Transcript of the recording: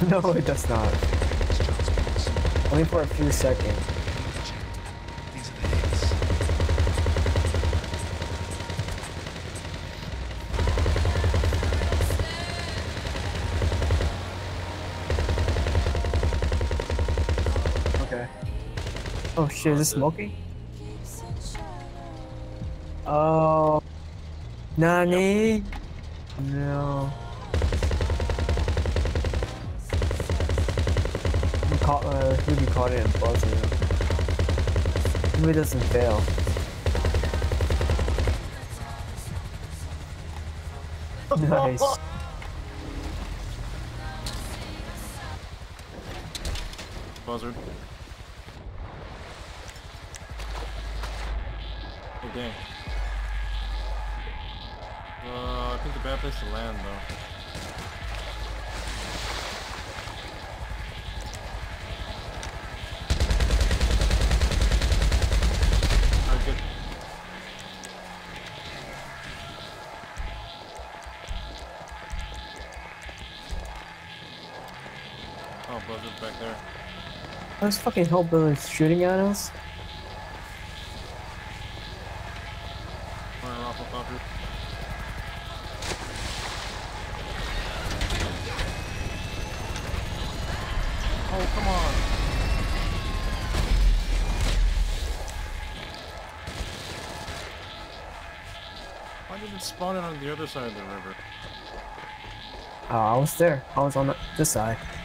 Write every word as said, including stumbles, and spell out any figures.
No, it does not. Only for a few seconds. These are the hits. Okay. Oh shit, is it smoking? Oh. Nani? Yep. No. We caught, uh, Ruby caught it and buzzed it. Ruby doesn't fail. Nice. Buzzard. Oh dang. Uh, I think the bad place to land though. Alright, good. Oh, Buzzard's back there. Those fucking hillbillies shooting at us? Fire off above you. Oh, come on! Why did it spawn in on the other side of the river? Oh, I was there. I was on the, this side.